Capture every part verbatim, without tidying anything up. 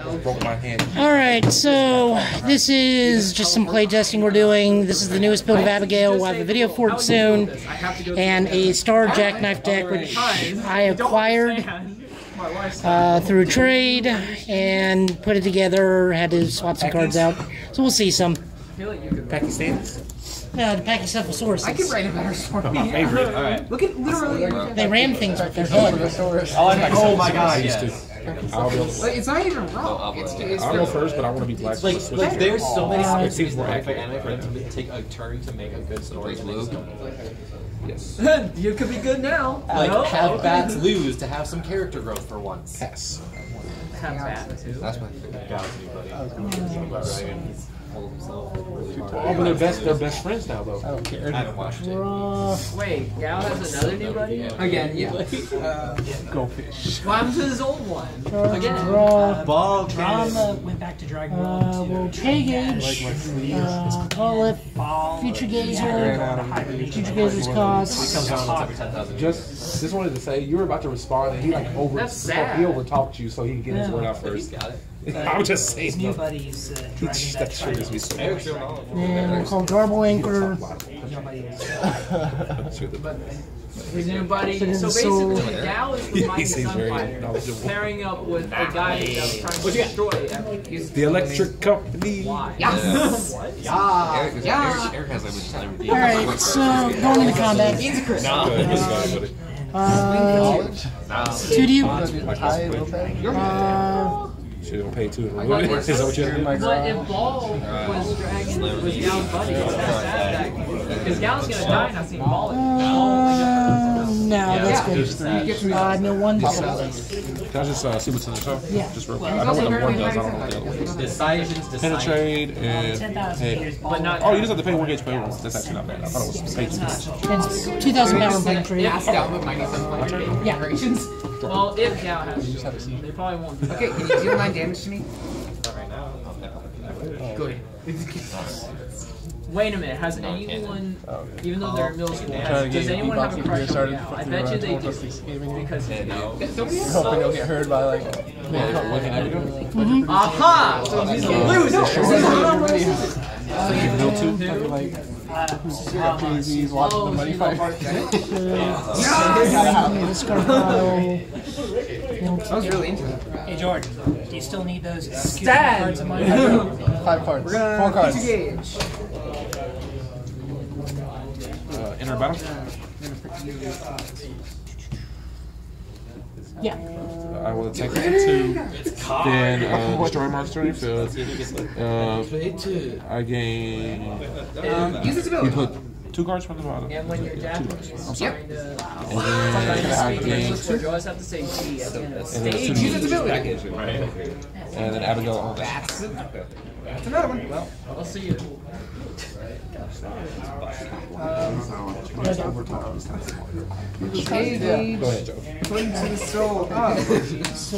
broke my hand. Alright, so this is just some play testing we're doing. This is the newest build of Abygale. We'll have a video for it soon. And a star JackKnife deck, which I acquired uh, through a trade and put it together. Had to swap some cards out. So we'll see some. Pakistans? Yeah, the Pachycephalosaurus. I can write a better story. My favorite. All right. Look at literally. They ram things with their head. Oh my god, yes. I'll go. Like, it's not even wrong. It's, it's I'll go first, but I want to be black. Like, like there's so many Uh, it seems more specific accurate. anime for them to take a turn to make a good story. Yes. You could be good now. Like no? have okay. bats lose to have some character growth for once. Pass. Have bats too. That's my favorite galaxy, buddy. Hold himself really hard. Oh, but they're best. They're best friends now, though. I don't care. I haven't watched it. Uh, Wait, Gal has another new buddy? Again, yeah. Uh, Go fish. What happened to his old one? Again. draw. Ball Drama went back to Dragon Ball Uh, two. we'll pay gauge. Uh, call it Future Gazer. Future Gazer's cost. Just, just wanted to say, you were about to respond, and he like over, That's sad. he over talked you, so he can get his word out first. Got it. I'm just His saying. new though. buddies, uh, Dragon That Ball shit is me so much. And we'll call Garble Anchor. Nobody is. His new buddy. Put in So the soul. basically, Gal is the He mighty seems very Sunfighter knowledgeable. pairing up with a guy that's trying to destroy everything. The electric company. Why? Yes. What? Yeah. Yeah. Eric has like much time with you. Alright, so going into combat. Go ahead, Mister Guy, buddy. Uh, two to you. Uh, She's gonna pay two. Is that what you're doing? But if Ball was dragging was Gal's buddy, it's not sad that because Gal's gonna die and I've seen Ball. uh, no, that's Yeah. good. Uh, no one. Can I just uh, see what's in the show? Yeah. Just real quick. I know what number one does. I don't know what the other one does. Decisions, decisions. Penetrate and ten thousand hey. meters. But not. Oh, you just have to pay one gauge pay one. That's actually not bad. I thought it was pay two. It's two thousand power penetrate. Ask down with mighty sunflower Yeah. generations. Well, if Gal has, they probably won't do that. Okay, can you deal nine damage to me? Not right now. Good. Wait a minute, has anyone, even though they're in middle school, has, does anyone have a crush on Gal? I bet you they do. Because they No. Hoping you'll get heard by like. aha! So he's a loser. So you Bill two. like He's watching the BuddyFight. Discard pile. I was really into it. Hey Jordan, do you still need those execution Stab! cards of mine? Five cards. We're gonna Four cards. Gauge. Uh, enter battle. Yeah. Uh, I will attack with two. Then uh, destroy monster on your field. Uh, I gain. Um, use its You ability. put two cards from the bottom. And when you're jacking, I'm trying to And then I gain. you always have to say G at the end of the And then stage. two Use its ability. And then Abygale on that. That's, that's another one. Well, I'll see you. hey, Go ahead, Joe. put into the soul. Oh. So,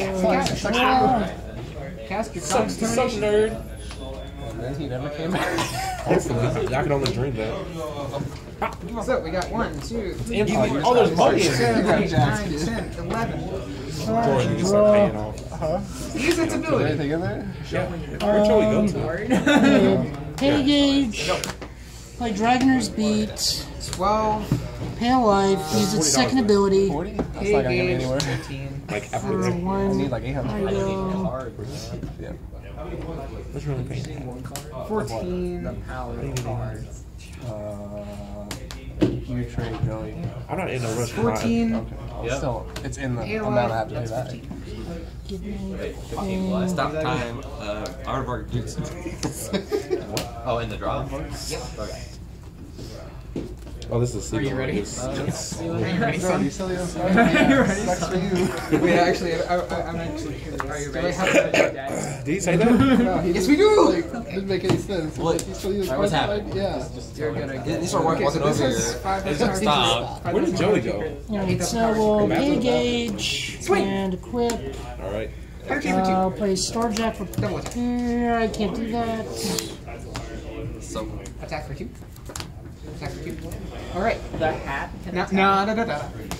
Cast your Such, cards. such nerd. And he never came back. Hopefully. I can only dream that. So we got one, two, three, Oh, there's money in seven, there. eight, nine, ten, eleven. Jordan, you can start paying off. Use its ability. Anything in there? Yeah. Where shall we go to? pay gauge. Play Dragoner's Beat. twelve. Pay a life. Use its second ability. forty? That's not gonna get me anywhere. fifteen. Like For after that. one. like eight hundred. Item. Yeah. What's really paying? fourteen. cards. Uh, you trade going. I'm not in a rush. fourteen. Yep. Still, it's in the amount I have to pay back. fifteen plus. Stop time. Uh, Aardvark Dukes. Oh, in the draw? Yep. Okay. Oh, this is a Are you ready? It's, Uh, it's, Are you ready, son? Are you ready, Sucks for you. Wait, actually, I, I, I'm actually curious. Are you Do I ready? have did he say that? no, he yes, we do! Like, didn't make any sense. What? Like, you still use What's card happening? side? Yeah. You're gonna get These are Okay, walking so this over is here. five It's hundred stop. Where did Joey go? Alright, so we'll pay gauge and equip. All right. I'll play Starjack for Double attack. here. I can't do that. So, Attack for two. Attack for two. Alright. the hat. Can No, attack. no, no, no, no.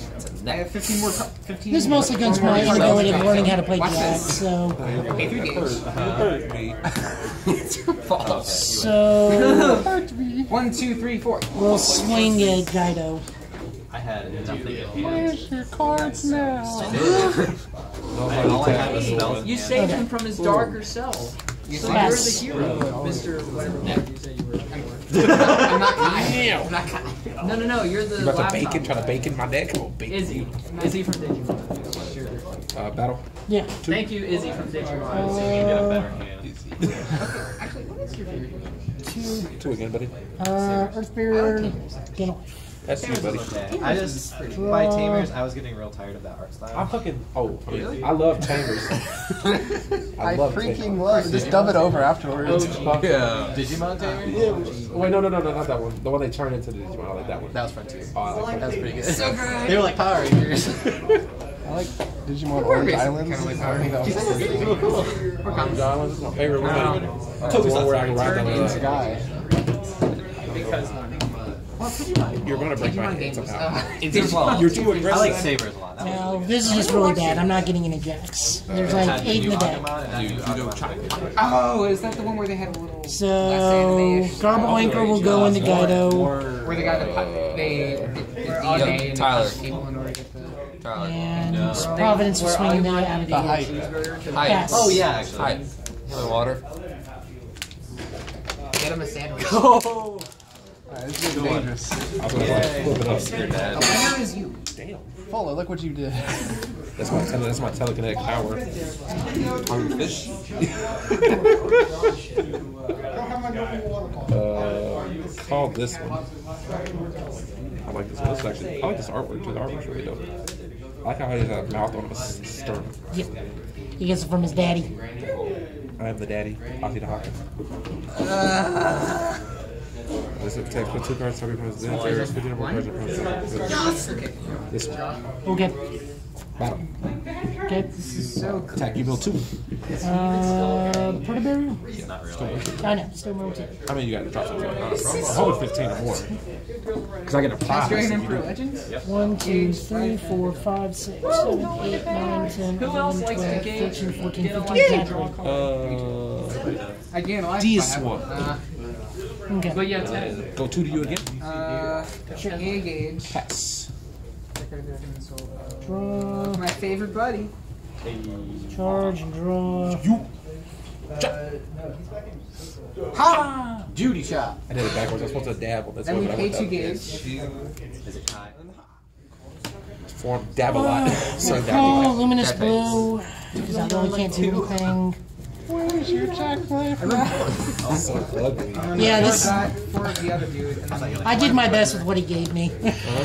I have fifteen more. fifteen This mostly comes from my inability of learning how to play Jack, so. Okay, three games. It's your fault. So. One, two, three, four. We'll swing at Gaido. I had nothing at hand. Where's your cards now? I, all I had was spells. You saved him from his darker self. So Yes. you're the hero, Mister Whatever you say you were. I'm not Kai. I'm not Kai. No, no, no. You're the You about to laptop. bacon? Trying to bacon my neck? Come on, bacon. Izzy. Izzy from Digimon. Sure. Uh, battle. Yeah. Thank you, Izzy from Digimon. You get a better hand. Actually, what is your favorite? Two again, buddy. Uh, Earthbeard. Ganoff. That's you, buddy. Okay. I just by Tamers, I was getting real tired of that art style. I'm fucking. Oh, I, mean, I love Chambers. I I love freaking Chambers. love. Just dub it over afterwards. Yeah. Digimon Tamers? Yeah. Wait, no, no, no, no, not that one. The one they turned into the Digimon. I like that one. That was fun too. Oh, I like That was pretty good. So good. They were like Power Rangers. I like Digimon Orange Islands. That was pretty cool. Orange Islands is my favorite one. That's the one where I can ride down the Guy. Because You're gonna break my hand somehow. It's your fault. You're too I aggressive. like Sabers a lot. That Now, this is just really bad. I'm not getting any Jacks. There's was- like eight in the deck. You, you don't try. Oh, is that the one where they had a little less So, anime-ish? Garble Anchor will go into Gaido. Where the guy that they did D N A and Tyler. people in order to get the. And Providence will swing into Abygale. Pass. Oh yeah, actually. Hi. Hello, water. Get him a sandwich. Oh! Alright, this is getting dangerous. I was gonna like flip it up. Your dad. Where is you? Damn. Follow, look what you did. That's my tele that's my telekinetic power. Hungry fish. uh, call this one. I like this one. This is actually I like this artwork too. The artwork's really dope. I like how he has a mouth on his sternum. Yep. He gets it from his daddy. I am the daddy. Ozzy the Hawkins. This is text. Put two cards. Thirty cards. Then there's fifty number cards. Okay. This one. Okay. Battle. Okay. This is so cool. Attack. You build two. Uh, Put a barrier? He's not really. I know. Still roll two. How many you got to drop something? I'm hoping fifteen or more. Because I get a Last prize. Dragon Emperor Legends? One, two, three, four, five, six, seven, eight, nine, ten, Who else eleven, likes to twelve, gauge? thirteen, fourteen, Get a fifteen, lucky draw sixteen. card. Uh, I gain life. This if I have one. Uh, Okay. But yeah, ten. go two to you again. uh, A gauge. Pass. Draw, My favorite buddy. charge, and draw. You. Ha! Judy shot. I did it backwards. I was supposed to dabble. That's Then we what I pay went two up. gauge. Is it Kai? Form dab a lot. So Call dabble. Luminous Blue, because I really can't do anything. Where's your JackKnife? Also ugly. Yeah, this. Got for the other dude. And then I did my best with what he gave me.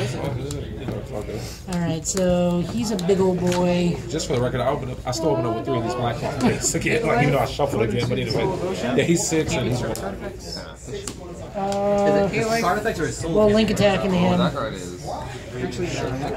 Alright, so he's a big old boy. Just for the record, I opened up. I still opened up with three of these black cards again. Like even though I shuffled again, but anyway, yeah, he's six and he's one. Uh, Hey, like, Card effects or his soul? well, link attack into Oh, that him. card is. actually,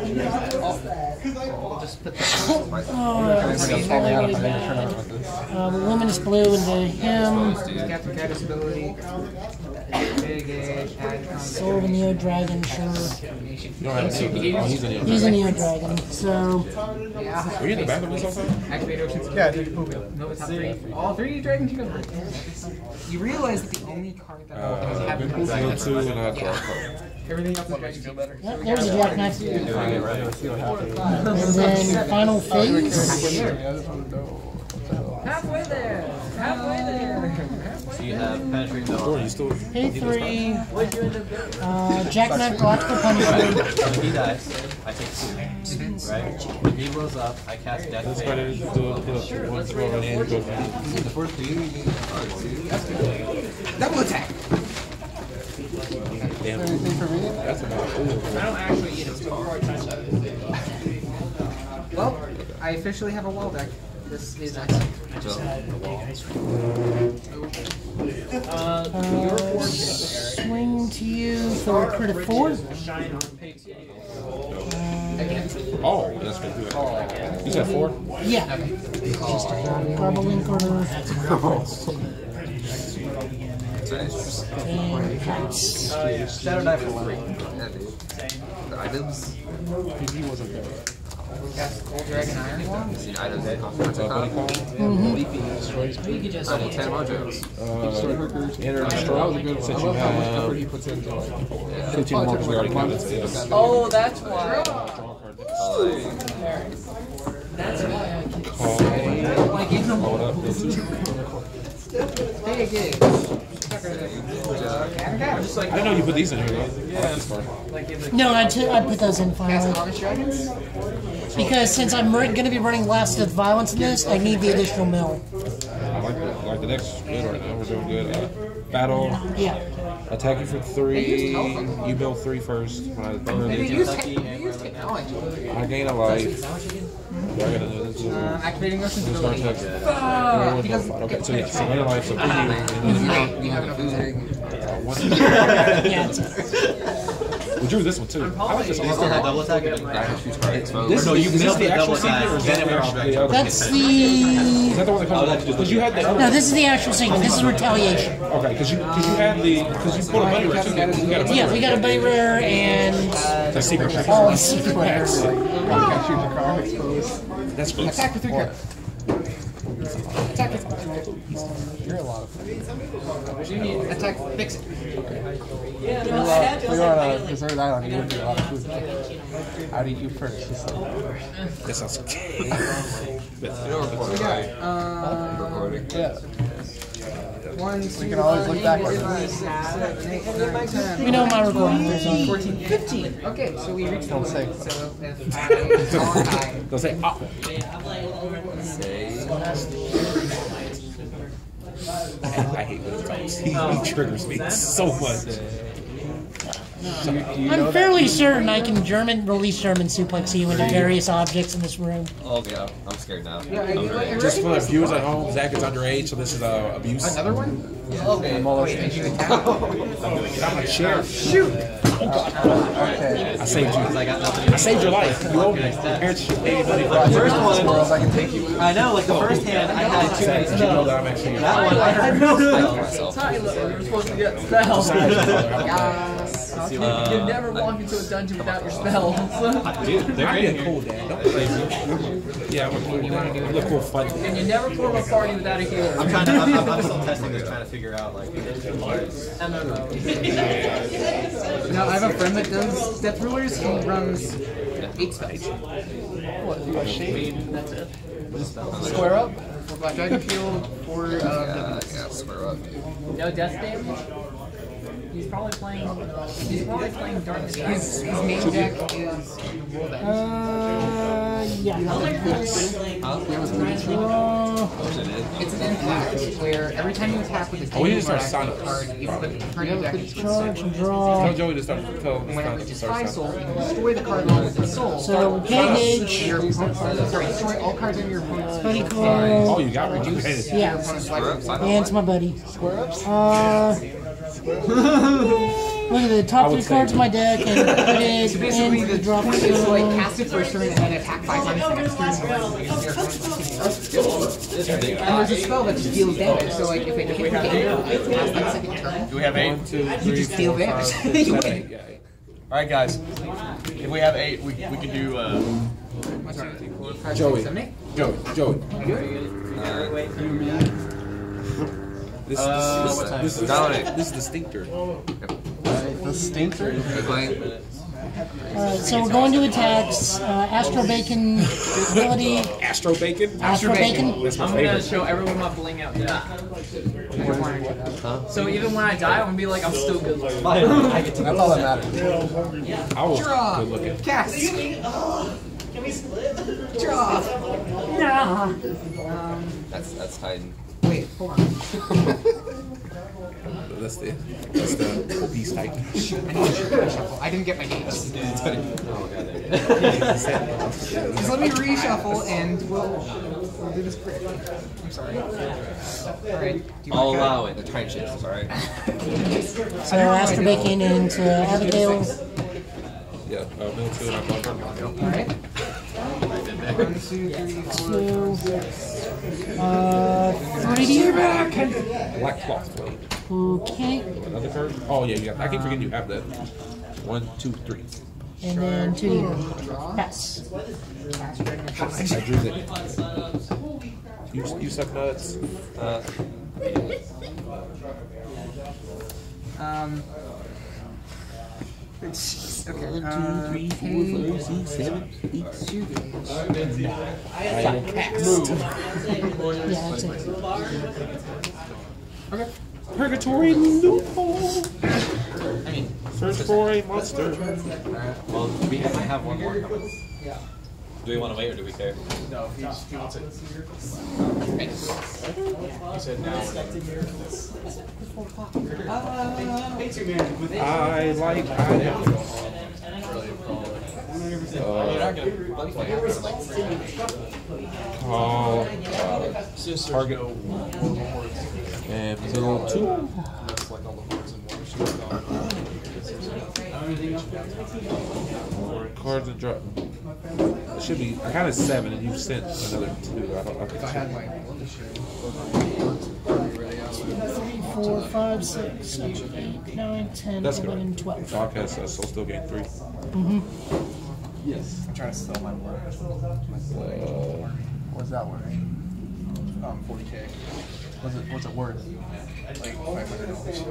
Oh, this is really, really bad. Uh, Luminous Blue into him. Captain Catus ability. Big gauge. Add Soul of a Neo Dragon, sure. You don't have to. Oh, he's in He's a here. Neo Dragon, so. Yeah. Were you in the back of this whole time? Activate Ocean's Yeah, I did. No, it's not three. All three dragons you go. You realize that the only card that does Uh, have Build a two and I draw a card. everything else is dragon feel better. Yep, there's a JackKnife. And then final phase. Halfway there. Halfway there. So you have penetrating Or the you still. Pay three. What'd you end up doing? Uh, JackKnife, Galactical Punishment. When he dies, I take two. Right? When he blows up, I cast Death This card Fade. is do a put up one throw and then go for The first three. Double attack. damn. That's about ooh. I don't actually eat it before I touch it. Well, I officially have a wall deck. This is excellent. Uh, your Uh, fortune swing to you for a crit of four. shine on pay two. Oh, that's gonna do it. You said four? Yeah. Garble Anchor. Shadow Knife for three. Yeah, dude. The items. He wasn't there. Cast Gold Dragon Iron Wand. See items and consequences. Leafy destroys You could just I need ten mojos. destroy hookers. Enter That destroy. was a good one. I Since you love how much have effort he puts into it. fifteen more, we already counted. So yes. Oh, that's why. Draw a card. That's why I can Call. like in the Hold up. Hey, again. I didn't know you put these in here though. I like this card. No, I, t I put those in Cast finally. Honest Dragons. Because since I'm going to be running Last of Violence in this, I need the additional mill. I like it. I like the deck's good right now. We're doing good. Uh, battle. Yeah. Attack you for three. You build three first. When I, They use, te they use technology. I gain a life. Do I gotta do this? Um, activating Ocean's Start ability. text. Uh, he doesn't Okay, so yeah, so gain a life. So for you. And then You have enough food. uh, one. Yeah, it's, We drew this one too. I like this You still have one. double attack and Dragon shoots card exposed. This no, is, you is this milled the the actual double attack. secret or is Then that it the went actual? all The other? that's Is the... that the one that comes? Because you had the other. No, this is the actual secret. This is Retaliation. Okay, because you because you had the because you put a money rare too. You got a money Yeah, we got a Buddy Rare and That's secret. all the secret Like, rares. I can't shoot the car exposed. That's gross. Attack for three cards. Attack for You're a lot of fun. Attack, fix it. yeah, You're no, a I lot had of, to you're like, on a like, deserted island. You would be a lot of food. I'd eat you first. Just like, That sounds okay. Uh, yeah. one, We two, can always look three, backwards. four, five, six, seven, eight, nine, ten. We know my recording is on. fourteen, fifteen. Okay, so we reached the Don't limit. say. So if I all die, They'll say, oh. I hate those types. He, he triggers me so much. Do you, do you know I'm that? fairly certain I can German release German suplex you into various objects in this room. Oh yeah, I'm scared now. yeah, I, I, Just for the viewers at home, Zach is underage, so this is uh, abuse. another one? Okay. Wait, did you attack? Get out my chair. Shoot! Okay. I saved you. I saved your life. You owe me. Your parents should pay money for First first one, squirrels, I can take you. I know, like the first hand, I had two. Zach, did you know that I'm actually your That one, I had no myself. Tyler, you're supposed to get spells. Yes. You never walk into a dungeon without your spells. Dude, they're being cool, Dad. Don't play me. Yeah, I'm a cool dad. I'm a cool fun dad. And you never form a party without a healer. I'm trying to, I'm, I'm I'm still testing this, trying to figure out like. M M O. Now, I have a friend that does Death Rulers. He runs eight spells. What, you got shade? That's it. Square up, for Black Dragon Field, for uh, Yeah, yeah, square up, dude. No death damage? He's probably playing. He's probably playing Dark his, Side. his main deck is World End. Uh, yeah. It's an impact where every time you attack with a Oh, we game need to start card, signing card, you put the card in your deck is Charge and draw. Tell Joey to start. Tell him and when it to reaches start. five start. soul, you can destroy the card along with its soul. So, K-Gauge, Your opponent, sorry, destroy all cards in your opponent's Buddy field. Oh, Call. you got rejuvenated. Your Yeah, opponent's life. and it's my buddy. Uh, look at the top three cards of my deck and put it Basically, in the the drop point is to like zone. cast it for a turn and then attack five times the next turn. And there's a spell that just deals damage. So like if it hit with the end past that second turn, Do we have eight? One, two, you three, just deal four, five, damage. six, You seven, win. eight. Yeah, eight. All right, guys. If we have eight, we, we can do. Uh, My turn. Five, Joey. six, seven, eight. Joey, Joey. This, Uh, this, what time? this, this, Dominic. this is the stinker. The stinker? Uh, so we're going to attacks. Uh, Astro Bacon ability. Astro Bacon. Astro Bacon. That's my I'm gonna favorite. show everyone my bling out deck. So even when I die, I'm gonna be like, I'm still good looking. That's all that matters. I was Draw. good looking. Cast. Can we split? Draw. Nah. That's that's Titan. Wait, hold on. That's the that's the obese type. I need to reshuffle. I didn't get my names. Just let me reshuffle and we'll, we'll do this quick. I'm sorry. Alright. Do you I'll want allow it. The Titan shit is alright. So Astro Bacon into Abygale. Yeah, uh, middle two and I block her. Alright. One, two, three, four, Two. Uh, three D. Black cloth blade. Okay. Another card? Oh yeah, you got. I keep forgetting you have that. One, two, three. And then two D. Pass. I drew that. You, you suck nuts. Uh, Um. Jeez, okay. One, Uh, two, three, four, five, six, seven, eight. I will pass. Yeah, that's it. okay. Purgatory loophole. I mean, Search for a monster. well, we have, I have one more. Do we want to wait or do we care? No, he, he wants it. He said now. I like. I You're not gonna BuddyFight happens in like three minutes. call Sister target no and middle two. That's like all the horns and water she's Cards and drop. It should be. I counted seven, and you sent another two. I don't. I If I had my Three, four, five, six, seven, eight, nine, ten, That's eleven, good. twelve. Podcast says so. Still gain three. Mm-hmm. I'm trying to sell my work. Uh, What's that worth? Um, forty K. What's it, what's it worth? Like five hundred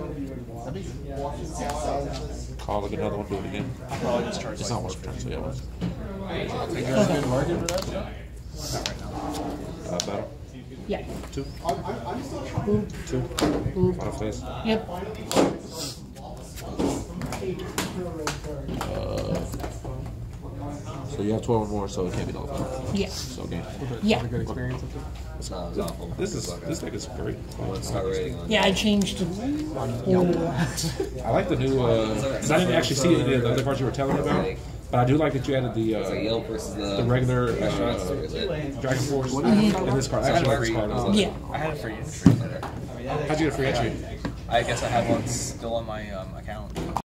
dollars. call like another one. Do it again. I'll probably just charge It's like not worth it. So yeah. What's, Is there a good market for that? Not right now. uh, battle. Yeah. Two. Boop. Two. Boop. Final phase. Yep. Uh, so you have twelve or more, so it can't be nullified. Yeah. So game. Yeah. Good experience. No, it's awful. This is this deck is great. Let's start rating on. Yeah, I changed it. I like the new. Because I didn't actually see any of the other cards you were telling me about, but I do like that you added the It's like uh, Yelp versus the, the regular restaurants, or uh, is it? Dragon Force and this card. I actually like this card. Yeah. I had a free entry. How'd you get a free entry? I guess I had one still on my um, account.